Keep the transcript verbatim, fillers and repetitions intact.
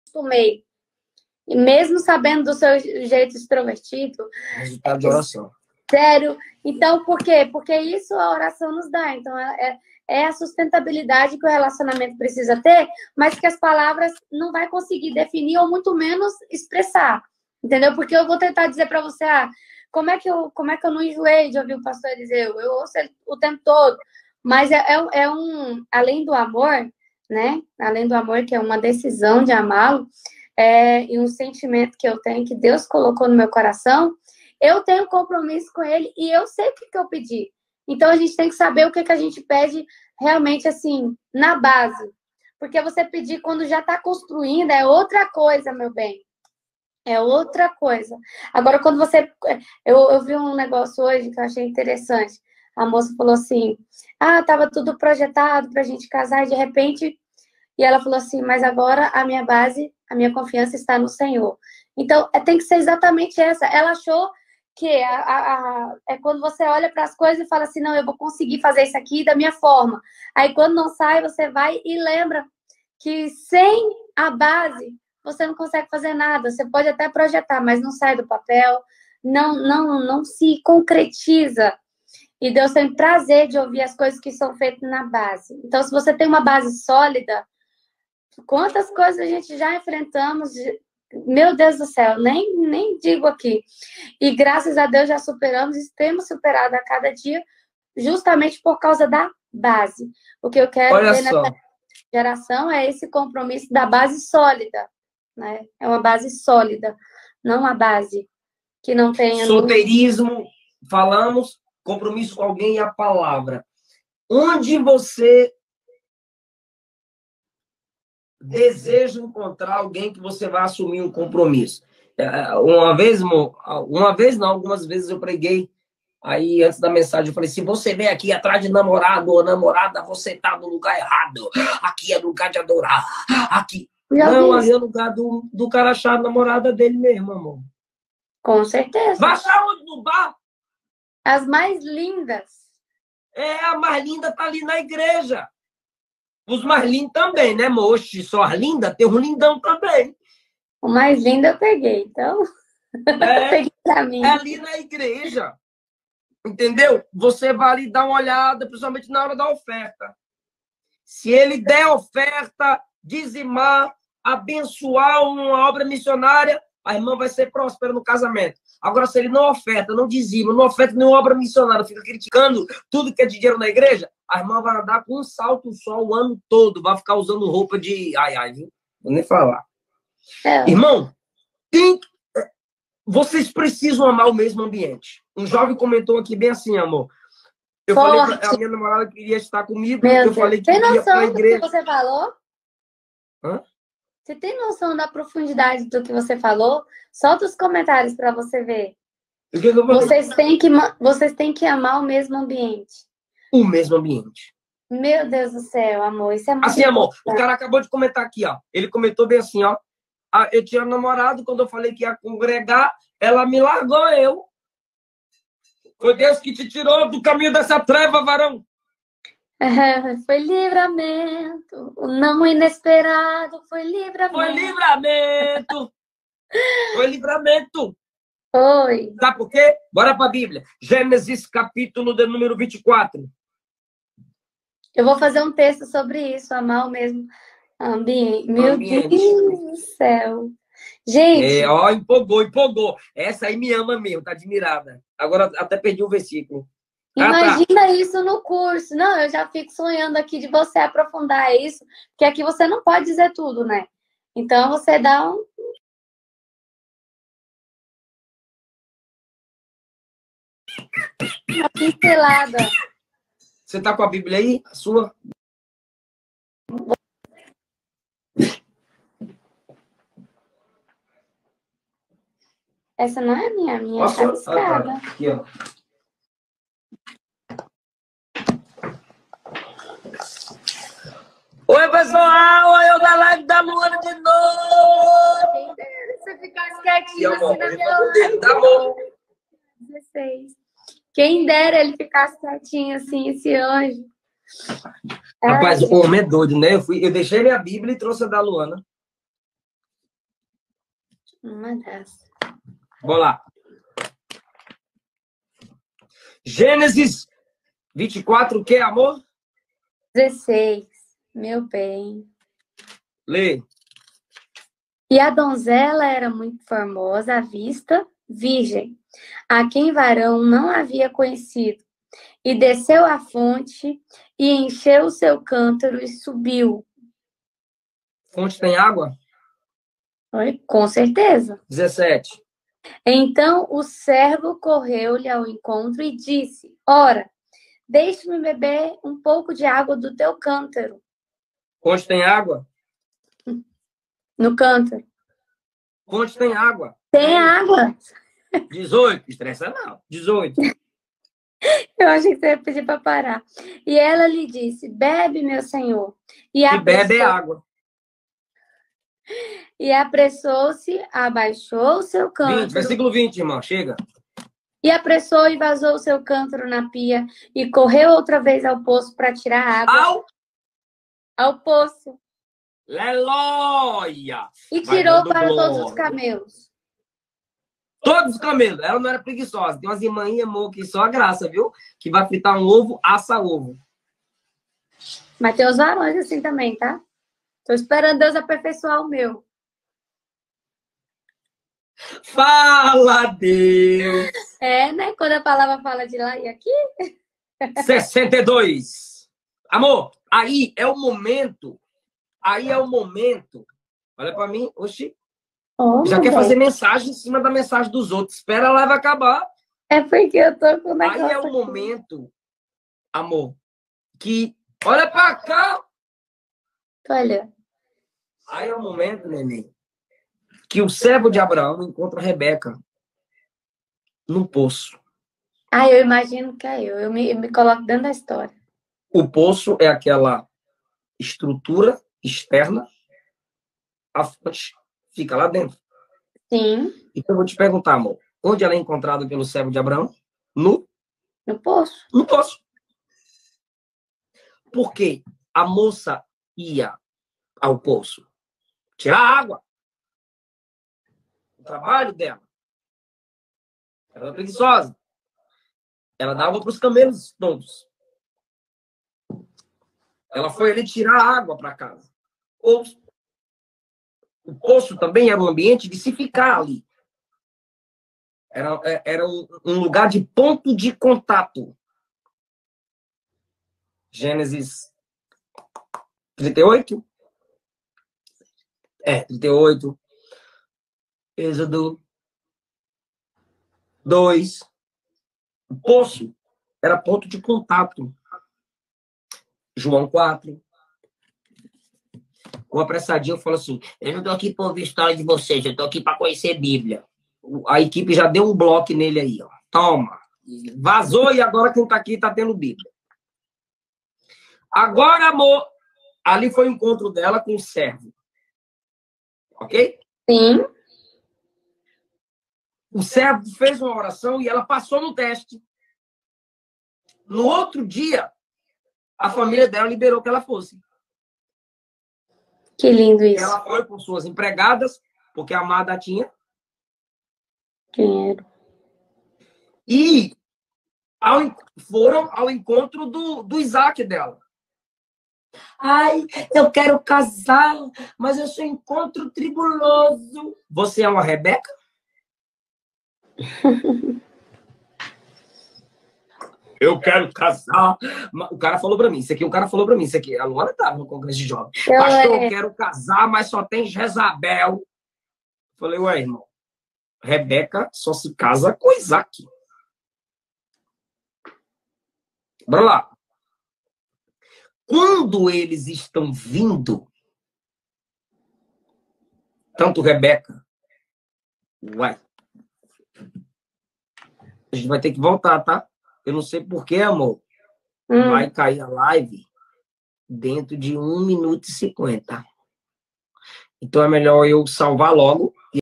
acostumei. E mesmo sabendo do seu jeito extrovertido. Resultado de oração. Sério. Então, por quê? Porque isso a oração nos dá. Então, é, é a sustentabilidade que o relacionamento precisa ter, mas que as palavras não vai conseguir definir ou muito menos expressar. Entendeu? Porque eu vou tentar dizer para você, ah, como é, que eu, como é que eu não enjoei de ouvir o pastor Eliseu? Eu ouço ele o tempo todo. Mas é, é, é um... Além do amor, né? Além do amor, que é uma decisão de amá-lo, é, e um sentimento que eu tenho, que Deus colocou no meu coração, eu tenho compromisso com ele e eu sei o que, que eu pedi. Então, a gente tem que saber o que, que a gente pede realmente, assim, na base. Porque você pedir quando já está construindo é outra coisa, meu bem. É outra coisa. Agora, quando você... Eu, eu vi um negócio hoje que eu achei interessante. A moça falou assim, ah, estava tudo projetado para a gente casar e, de repente... E ela falou assim, mas agora a minha base, a minha confiança está no Senhor. Então, tem que ser exatamente essa. Ela achou que a, a, a, é quando você olha para as coisas e fala assim, não, eu vou conseguir fazer isso aqui da minha forma. Aí, quando não sai, você vai e lembra que sem a base, você não consegue fazer nada. Você pode até projetar, mas não sai do papel, não, não, não se concretiza. E Deus tem prazer de ouvir as coisas que são feitas na base. Então, se você tem uma base sólida, quantas coisas a gente já enfrentamos, meu Deus do céu, nem, nem digo aqui. E graças a Deus já superamos e temos superado a cada dia, justamente por causa da base. O que eu quero Olha ver só. nessa geração é esse compromisso da base sólida, né? É uma base sólida, não uma base que não tenha... Solteirismo, falamos, compromisso com alguém e a palavra. Onde você deseja encontrar alguém que você vai assumir um compromisso? Uma vez, uma vez não, algumas vezes eu preguei, aí antes da mensagem eu falei, se você vem aqui atrás de namorado ou namorada, você tá no lugar errado. Aqui é lugar de adorar. Aqui. Não, ali é lugar do, do cara achar a namorada dele mesmo, amor. Com certeza. Vai achar onde? No bar? As mais lindas. É, a mais linda tá ali na igreja. Os mais lindos também, né, moço? Só as lindas, tem um lindão também. O mais lindo eu peguei, então. É, peguei pra mim. É ali na igreja. Entendeu? Você vai ali dar uma olhada, principalmente na hora da oferta. Se ele der oferta, dizimar, abençoar uma obra missionária, a irmã vai ser próspera no casamento. Agora, se ele não oferta, não dizima, não oferta nenhuma obra missionária, fica criticando tudo que é de dinheiro na igreja, a irmã vai andar com um salto só o ano todo, vai ficar usando roupa de... Ai, ai, viu? Vou nem falar. É. Irmão, tem... vocês precisam amar o mesmo ambiente. Um jovem comentou aqui bem assim, amor. Eu Forte. falei pra a minha namorada que queria estar comigo, Meu eu Deus. falei que tem ia pra igreja. Tem noção do que você falou? Hã? Você tem noção da profundidade do que você falou? Solta os comentários para você ver. Que eu vocês, têm que, vocês têm que amar o mesmo ambiente. O mesmo ambiente. Meu Deus do céu, amor. Isso é muito Assim, amor, o cara acabou de comentar aqui, ó. Ele comentou bem assim, ó. Ah, eu tinha namorado, quando eu falei que ia congregar, ela me largou, eu. Foi Deus que te tirou do caminho dessa treva, varão. É, foi livramento. O não inesperado foi livramento. Foi livramento. Foi livramento. Foi. Sabe por quê? Bora para a Bíblia. Gênesis, capítulo de número vinte e quatro. Eu vou fazer um texto sobre isso, amar o mesmo ambiente. Meu ambiente. Deus do céu. Gente. É, ó, empolgou, empolgou. Essa aí me ama mesmo, tá admirada. Agora até perdi o versículo. Imagina ah, tá. isso no curso. Não, eu já fico sonhando aqui de você aprofundar isso, porque aqui você não pode dizer tudo, né? Então você dá um. Uma pincelada. Você tá com a Bíblia aí? A sua? Essa não é a minha, a minha tá escada. Ah, tá. Aqui, ó. Oi, pessoal! Oi, eu da live da Luana de novo! Você ficar quietinho assim na minha live. Tá bom. dezesseis. Quem dera ele ficasse quietinho assim, esse anjo. Rapaz, o homem é doido, né? Eu, fui, eu deixei minha Bíblia e trouxe a da Luana. Uma das. Vamos lá. Gênesis vinte e quatro, o que, amor? dezesseis. Meu bem. Lê. E a donzela era muito formosa à vista, virgem, a quem varão não havia conhecido. E desceu à fonte e encheu o seu cântaro e subiu. Fonte tem água? Oi? Com certeza. dezessete. Então o servo correu-lhe ao encontro e disse: Ora, deixe-me beber um pouco de água do teu cântaro. Fonte tem água? No cântaro. Fonte tem água? Tem água. dezoito. Estressa não. dezoito. Eu achei que você ia pedir para parar. E ela lhe disse: Bebe, meu senhor. E Que bebe é água. E apressou-se, abaixou o seu cântaro. vinte, versículo vinte, irmão. Chega. E apressou e vazou o seu cântaro na pia e correu outra vez ao poço para tirar água. Ao? Ao poço. Aleluia! E tirou para glória. Todos os camelos. Todos os camelos. Ela não era preguiçosa. Tem umas irmãs, amor, que só a graça, viu? Que vai fritar um ovo, assa ovo. Mas tem os varões assim também, tá? Tô esperando Deus aperfeiçoar o meu. Fala, Deus! É, né? Quando a palavra fala de lá e aqui. sessenta e dois. Amor, aí é o momento. Aí é o momento. Olha pra mim. Oxi. Oh, já quer Deus. fazer mensagem em cima da mensagem dos outros. Espera, a live acabar. É porque eu tô com o negócio Aí é o aqui. momento, amor, que... Olha pra cá! Olha. Aí é o momento, neném, que o servo de Abraão encontra a Rebeca num poço. Ah, eu imagino que é eu. Eu me, eu me coloco dentro da história. O poço é aquela estrutura externa, a fonte fica lá dentro. Sim. Então eu vou te perguntar, amor, onde ela é encontrada pelo servo de Abraão? No? No poço. No poço. Por quê? A moça ia ao poço tirar água. O trabalho dela. Ela era preguiçosa. Ela dava para os camelos todos. Ela foi ali tirar água para casa. Ou o poço também era um ambiente de se ficar ali. Era, era um, um lugar de ponto de contato. Gênesis trinta e oito? É, trinta e oito. Êxodo dois. O poço era ponto de contato. João quatro. O apressadinho falou assim: eu não tô aqui para ouvir história de vocês, eu tô aqui para conhecer Bíblia. A equipe já deu um bloco nele aí, ó. Toma. Vazou e agora quem tá aqui tá tendo Bíblia. Agora, amor, ali foi o encontro dela com o servo. Ok? Sim. O servo fez uma oração e ela passou no teste. No outro dia, a família dela liberou que ela fosse. Que lindo isso. Ela foi com suas empregadas, porque a amada tinha dinheiro. E ao, foram ao encontro do, do Isaac dela. Ai, eu quero casar, mas eu sou encontro tribuloso. Você é uma Rebeca? Eu quero casar. O cara falou pra mim, isso aqui o cara falou pra mim, isso aqui. A Luana tava no congresso de jovens. Eu Pastor, é... eu quero casar, mas só tem Jezabel. Falei, ué, irmão, Rebeca só se casa com Isaac. Bora lá. Quando eles estão vindo, tanto Rebeca, uai, a gente vai ter que voltar, tá? Eu não sei porquê, amor. Hum. Vai cair a live dentro de um minuto e cinquenta. Então é melhor eu salvar logo